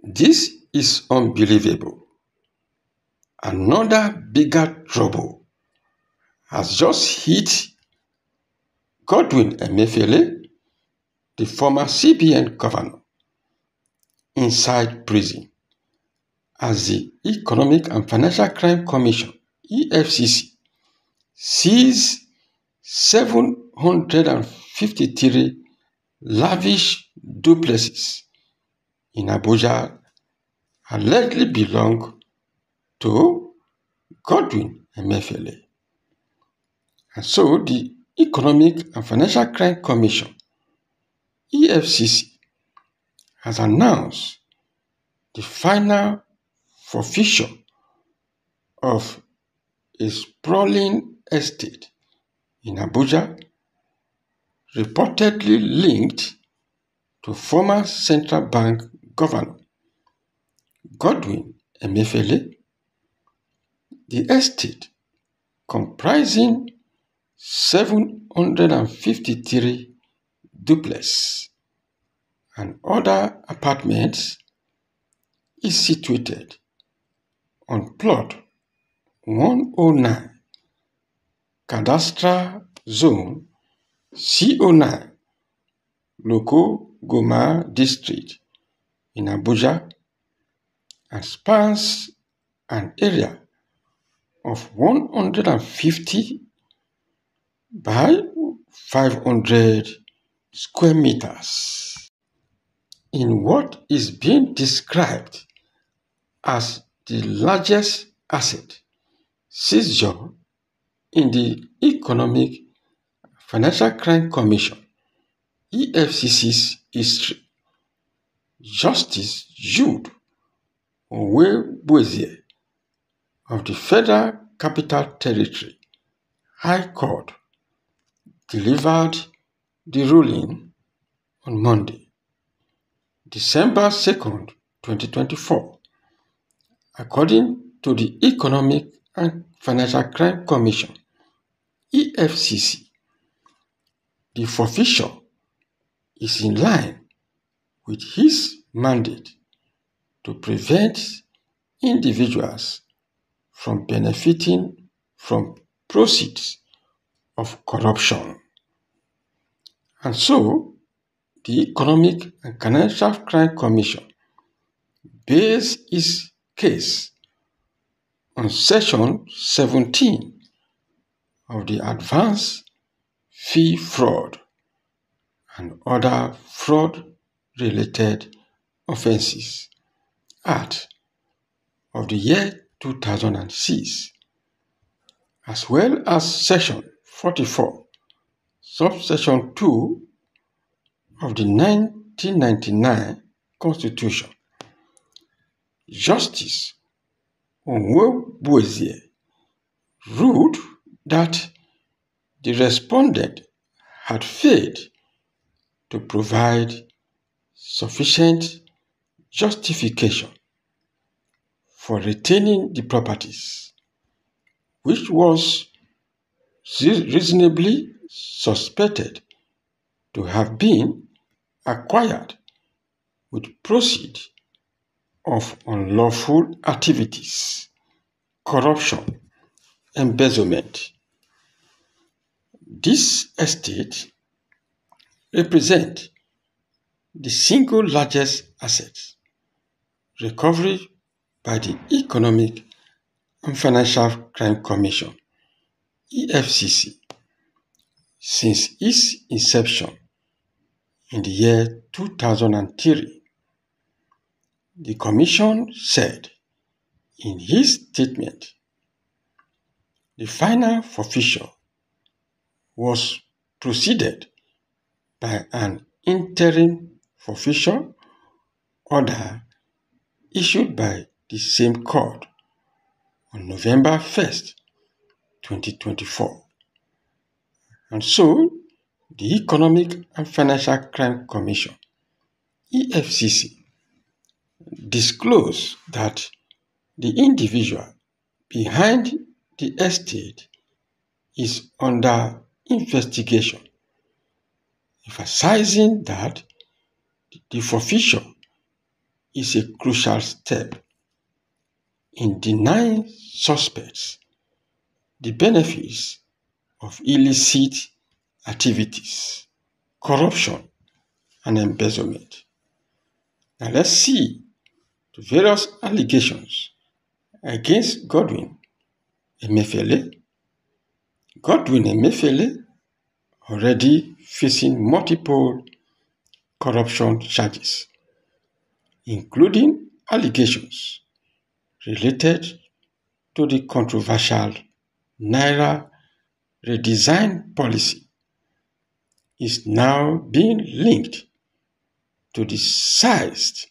This is unbelievable. Another bigger trouble has just hit Godwin Emefiele, the former CBN governor, inside prison as the Economic and Financial Crime Commission (EFCC) seized 753 lavish duplexes in Abuja allegedly belong to Godwin Emefiele. And so the Economic and Financial Crime Commission (EFCC) has announced the final forfeiture of a sprawling estate in Abuja reportedly linked to former Central Bank Governor Godwin Emefiele. The estate, comprising 753 duplexes and other apartments, is situated on plot 109, Cadastral Zone C09, Loko Goma District in Abuja, and spans an area of 150 by 500 square meters. In what is being described as the largest asset seizure in the Economic Financial Crime Commission (EFCC's) history, Justice Jude Onwuebueze of the Federal Capital Territory High Court delivered the ruling on Monday, December 2nd, 2024. According to the Economic and Financial Crime Commission (EFCC), the forfeiture is in line with his mandate to prevent individuals from benefiting from proceeds of corruption. And so, the Economic and Financial Crime Commission based its case on Section 17 of the Advance Fee Fraud and Other Fraud-Related Offences Act of the year 2006, as well as Section 44, Subsection 2 of the 1999 Constitution. Justice Onwuebueze ruled that the respondent had failed to provide sufficient justification for retaining the properties, which was reasonably suspected to have been acquired with proceeds of unlawful activities, corruption, embezzlement. This estate represents the single largest asset recovery by the Economic and Financial Crime Commission (EFCC) since its inception in the year 2003. The Commission said in its statement, the final forfeiture was preceded by an interim forfeiture order issued by the same court on November 1st, 2024. And so, the Economic and Financial Crime Commission (EFCC) disclosed that the individual behind the estate is under investigation, emphasizing that the forfeiture is a crucial step in denying suspects the benefits of illicit activities, corruption, and embezzlement. Now let's see the various allegations against Godwin Emefiele. Godwin Emefiele already facing multiple corruption charges, including allegations related to the controversial Naira redesign policy, is now being linked to the seized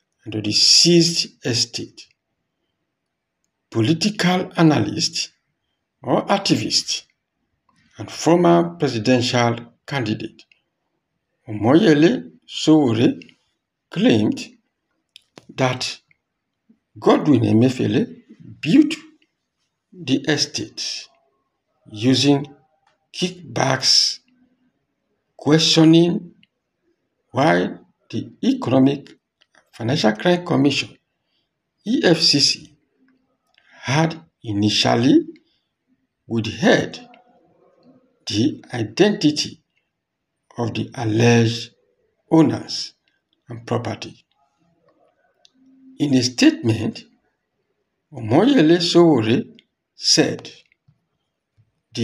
estate. Political analyst or activist and former presidential candidate Omoyele Sowore claimed that Godwin Emefiele built the estate using kickbacks, questioning why the Economic Financial Crime Commission (EFCC) had initially withheld the identity of the alleged owners and property. In a statement, Omoyele Sowore said the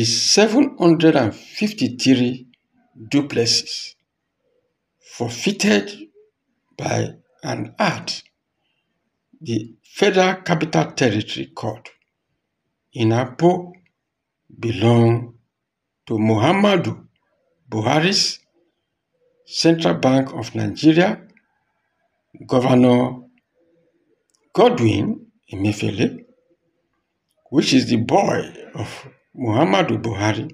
753 duplexes forfeited by and at the Federal Capital Territory Court in Apo belong to Muhammadu Buhari's Central Bank of Nigeria Governor Godwin Emefiele, which is the boy of Muhammadu Buhari.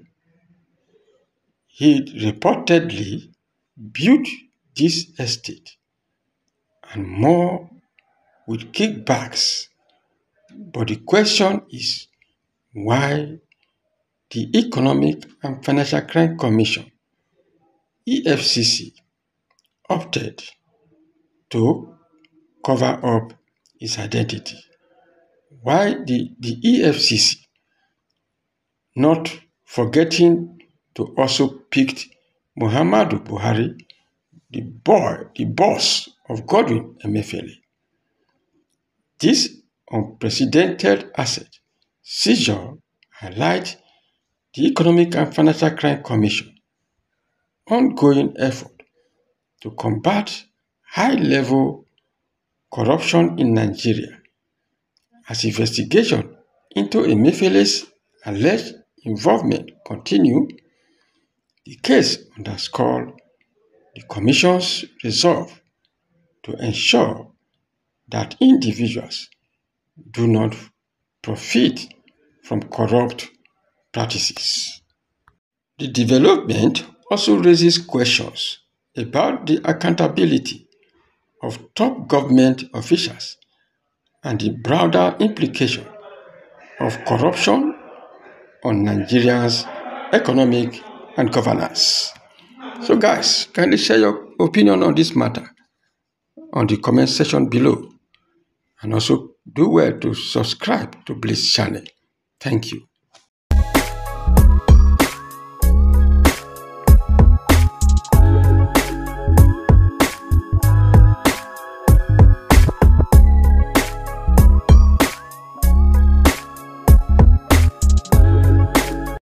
He reportedly built this estate and more with kickbacks. But the question is why the Economic and Financial Crime Commission (EFCC) opted to cover up his identity. Why the EFCC, not forgetting to also pick Muhammadu Buhari, the boss of Godwin Emefiele. This unprecedented asset seizure highlights the Economic and Financial Crime Commission ongoing effort to combat high-level corruption in Nigeria, as investigation into Emefiele's alleged involvement continue. The case underscores the Commission's resolve to ensure that individuals do not profit from corrupt practices. The development also raises questions about the accountability of top government officials and the broader implication of corruption on Nigeria's economic and governance. So guys, kindly share your opinion on this matter on the comment section below, and also do well to subscribe to Bliss channel. Thank you.